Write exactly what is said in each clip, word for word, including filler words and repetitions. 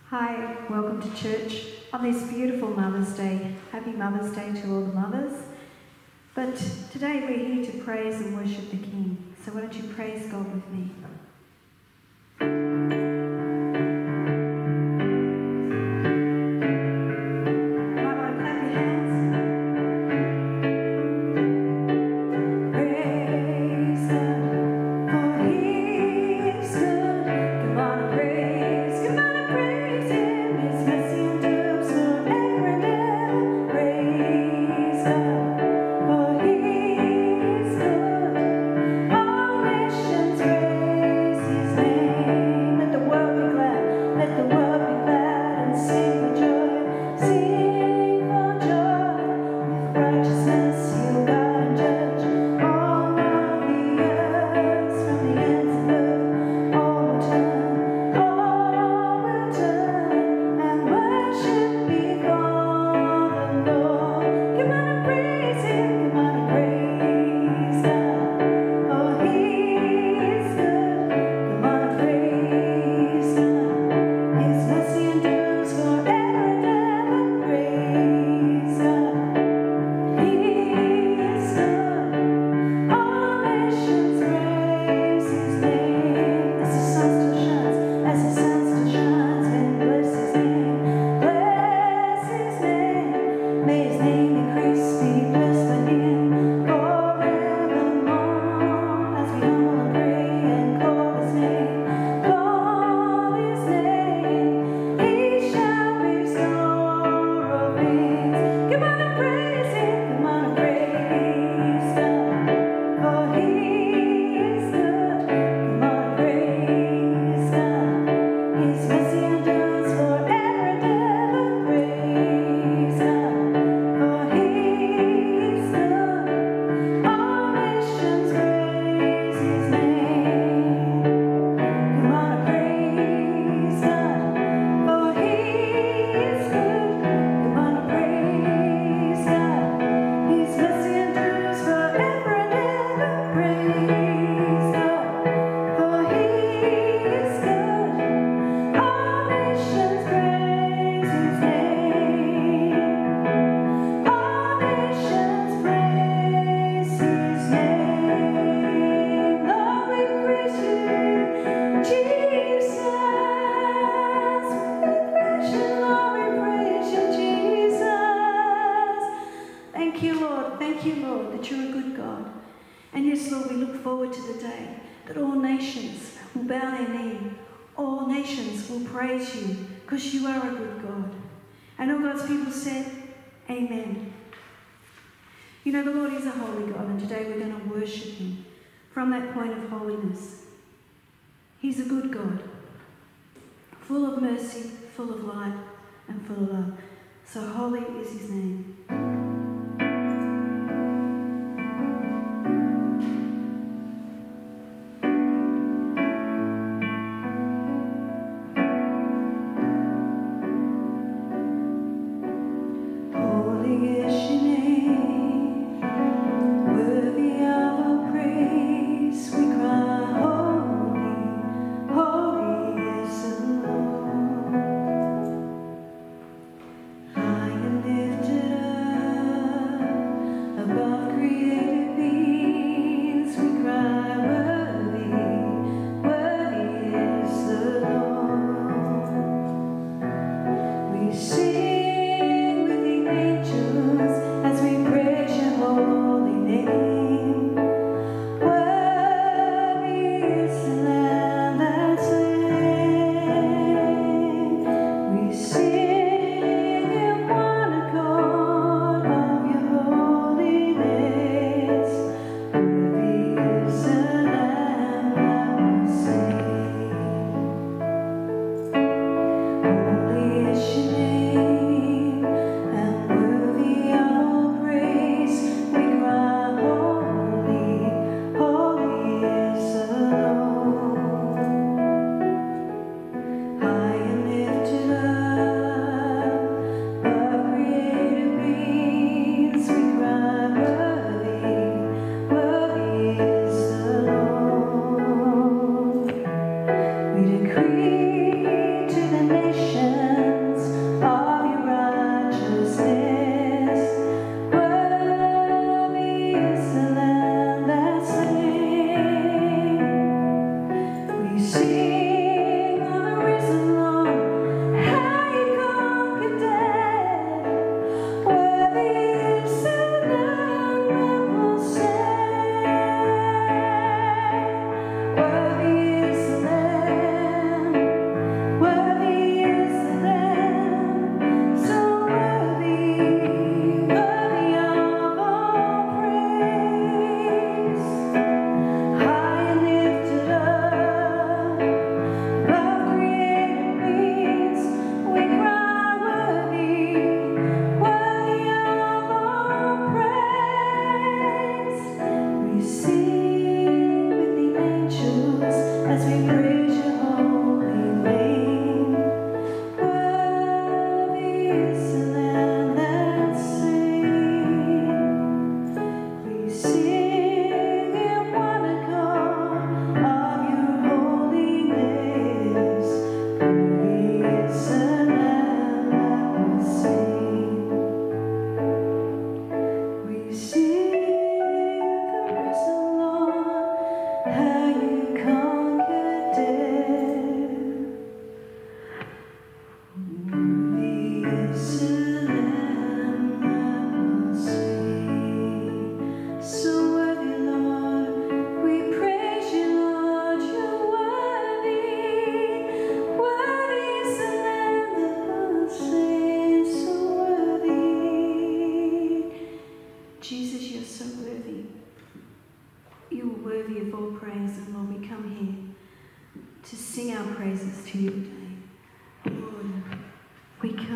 Hi, welcome to church on this beautiful Mother's Day. Happy Mother's Day to all the mothers. But today we're here to praise and worship the King. So why don't you praise God with me? Because you are a good God. And all God's people said, Amen. You know, the Lord is a holy God, and today we're going to worship him from that point of holiness. He's a good God, full of mercy, full of light, and full of love. So holy is his name. Lifted up.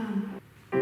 come.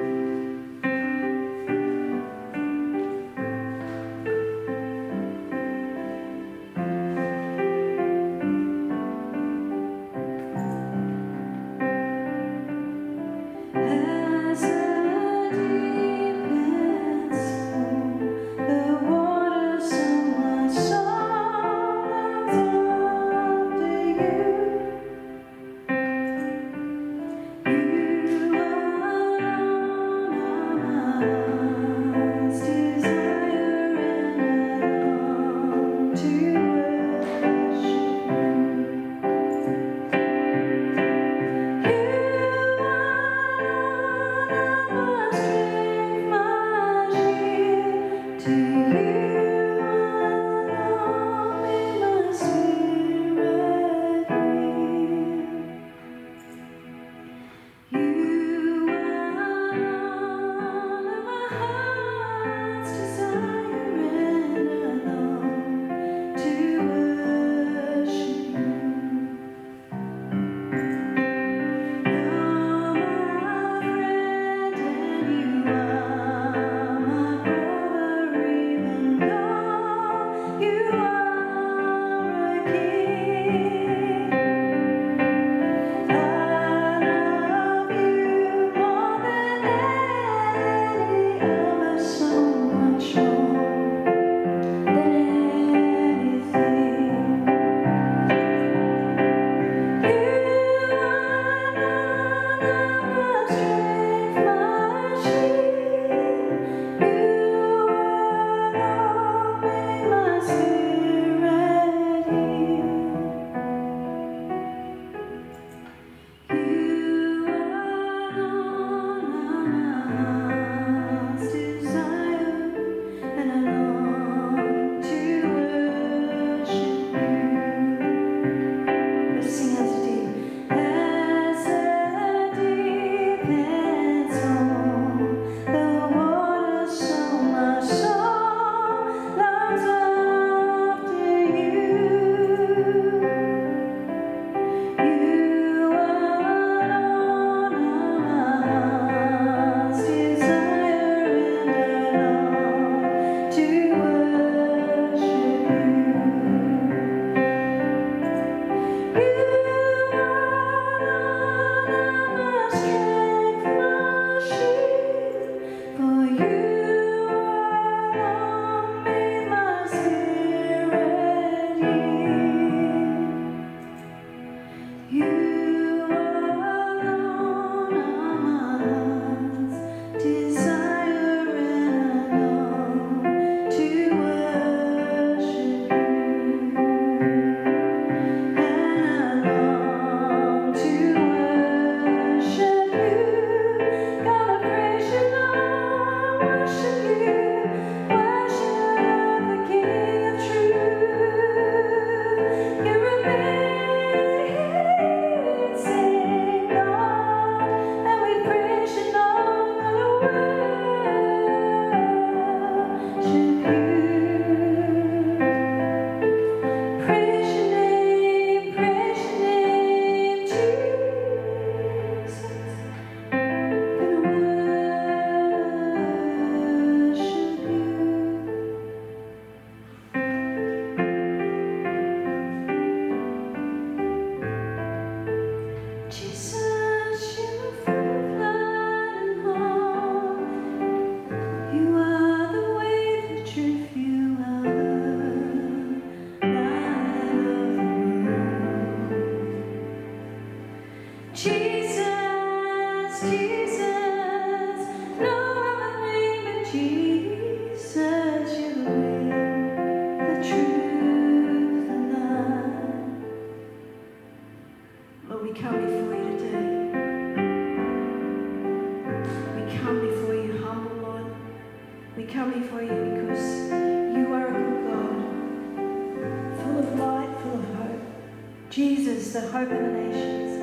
Jesus, the hope of the nations.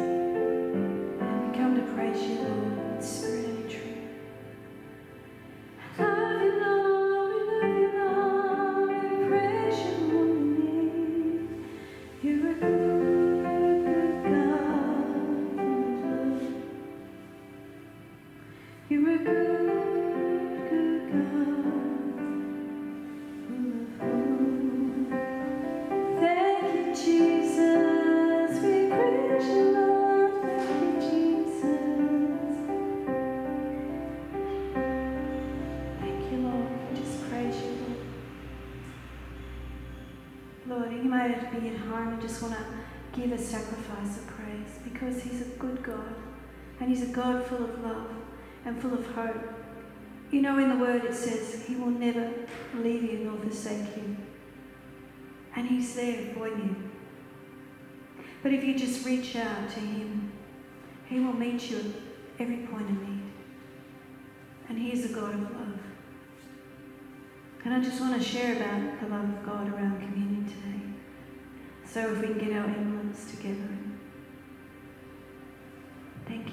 And we come to praise you, Lord, in spirit and in truth. I love you, Lord, we love you, Lord, we praise your holy name. You're a good, good God. You're a good, good God. Thank you, Jesus. We praise you, Lord. Thank you, Jesus. Thank you, Lord. We just praise you, Lord. Lord, you might be at home and just want to give a sacrifice of praise because He's a good God and He's a God full of love and full of hope. You know, in the Word it says He will never leave you nor forsake you. And He's there for you. But if you just reach out to Him, He will meet you at every point of need. And He is a God of love. And I just want to share about the love of God around communion today. So if we can get our emblems together. Thank you.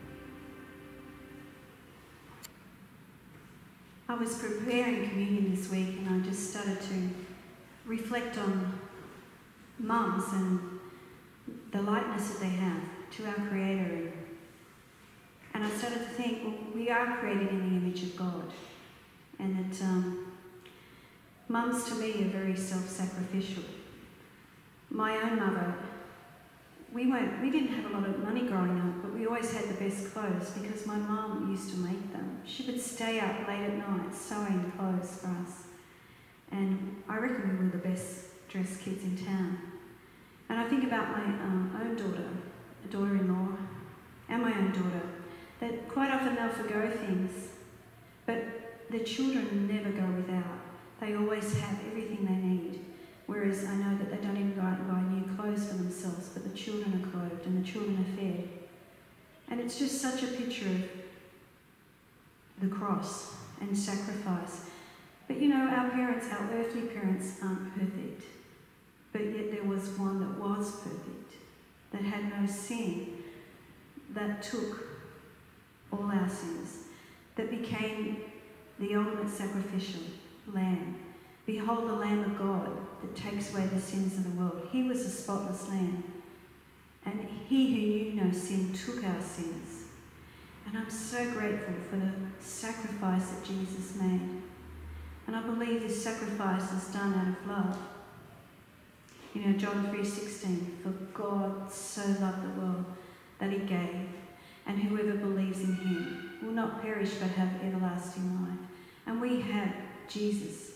I was preparing communion this week and I just started to reflect on mums and the likeness that they have to our Creator. And I started to think, well, we are created in the image of God. And that um, mums to me are very self-sacrificial. My own mother, we weren't, we didn't have a lot of money growing up, but we always had the best clothes because my mum used to make them. She would stay up late at night sewing clothes for us. And I reckon we were the best dressed kids in town. And I think about my um, own daughter, a daughter-in-law, and my own daughter, that quite often they'll forgo things, but the children never go without. They always have everything they need. Whereas I know that they don't even go out and buy new clothes for themselves, but the children are clothed and the children are fed. And it's just such a picture of the cross and sacrifice. But you know, our parents, our earthly parents aren't perfect. But yet there was one that was perfect, that had no sin, that took all our sins, that became the ultimate sacrificial lamb. Behold the Lamb of God that takes away the sins of the world. He was a spotless lamb. And He who knew no sin took our sins. And I'm so grateful for the sacrifice that Jesus made. And I believe this sacrifice is done out of love. You know, John three sixteen, for God so loved the world that He gave, and whoever believes in Him will not perish but have everlasting life. And we have Jesus,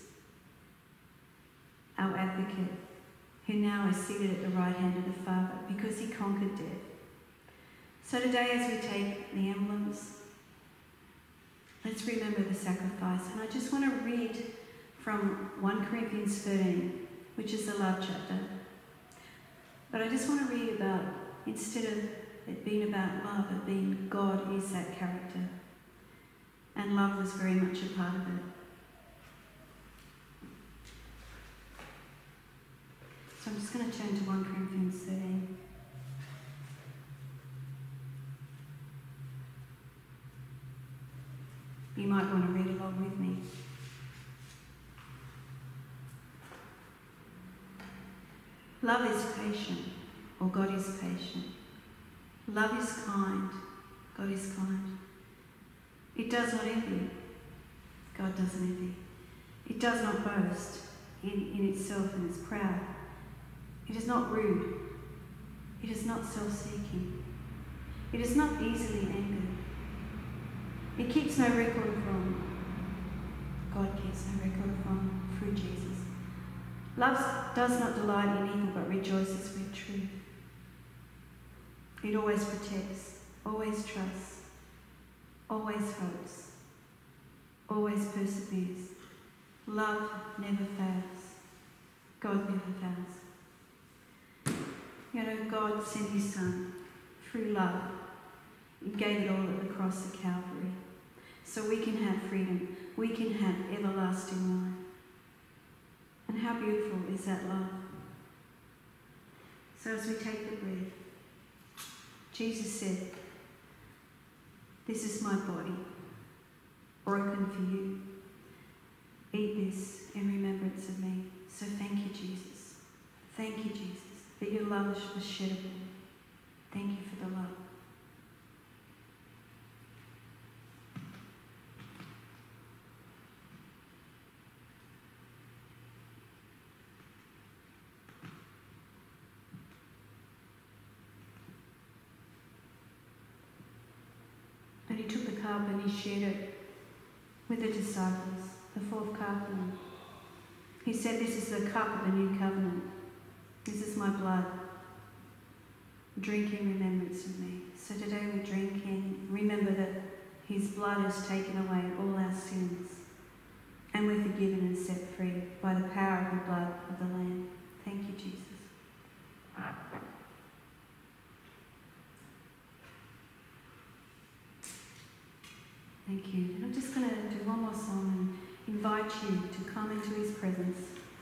our advocate, who now is seated at the right hand of the Father because He conquered death. So today as we take the emblems, let's remember the sacrifice. And I just want to read from First Corinthians thirteen, which is the love chapter. But I just want to read about, instead of it being about love, it being God is that character. And love was very much a part of it. So I'm just going to turn to First Corinthians thirteen. You might want to read along with me. Love is patient, or God is patient. Love is kind, God is kind. It does not envy, God doesn't envy. It does not boast in, in itself and is proud. It is not rude. It is not self-seeking. It is not easily angered. It keeps no record of wrong. God keeps no record of wrong through Jesus. Love does not delight in evil, but rejoices with truth. It always protects, always trusts, always hopes, always perseveres. Love never fails. God never fails. You know, God sent His Son through love. He gave it all at the cross of Calvary. So we can have freedom. We can have everlasting life. And how beautiful is that love? So as we take the bread, Jesus said, "This is my body, broken for you. Eat this in remembrance of me." So thank you, Jesus. Thank you, Jesus, that your love was shed abroad. Thank you for the love. up and he shared it with the disciples, the fourth cup. And he said, this is the cup of the new covenant. This is my blood. Drink in remembrance of me. So today we drink in, remember that his blood has taken away all our sins. And we're forgiven and set free by the power of the blood of the Lamb. Thank you, Jesus. Thank you. And I'm just going to do one more song and invite you to come into his presence.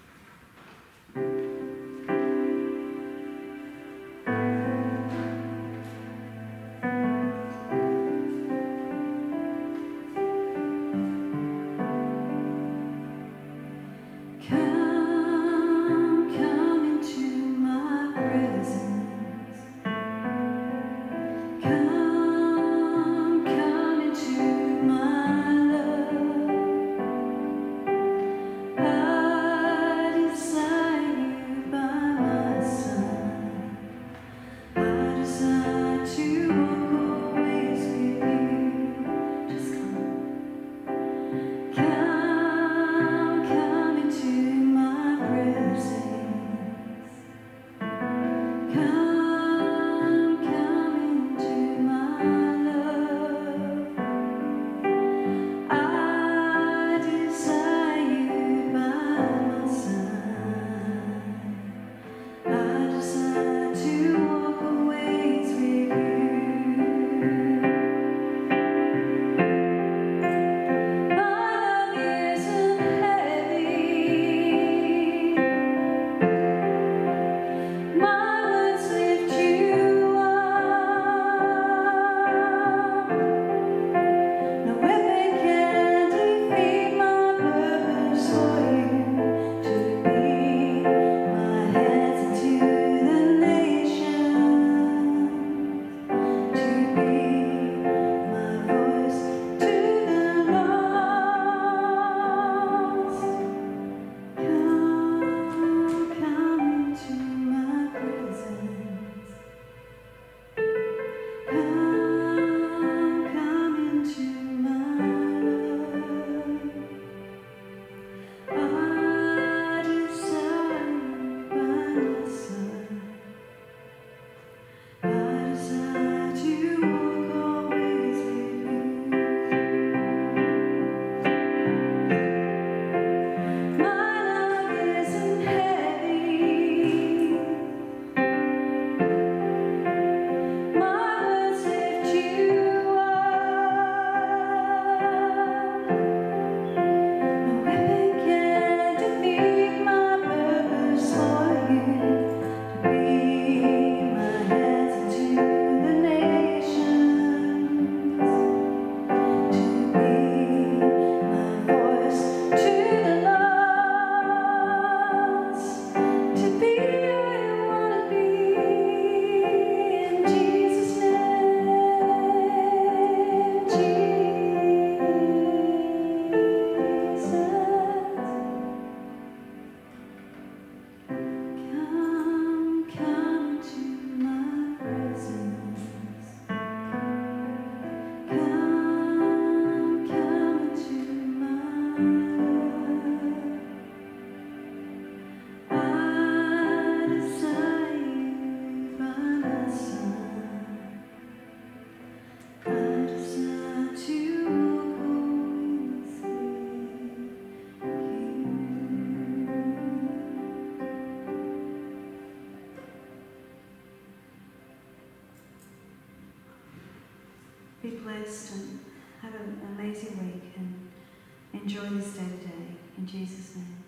Be blessed and have an amazing week and enjoy this day today. In Jesus' name.